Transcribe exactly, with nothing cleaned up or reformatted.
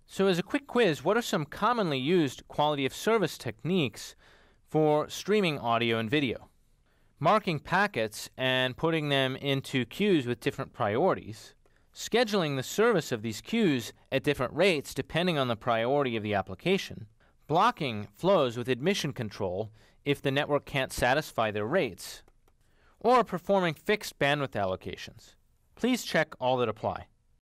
So as a quick quiz, what are some commonly used quality of service techniques for streaming audio and video? Marking packets and putting them into queues with different priorities, scheduling the service of these queues at different rates depending on the priority of the application, blocking flows with admission control if the network can't satisfy their rates, or performing fixed bandwidth allocations. Please check all that apply.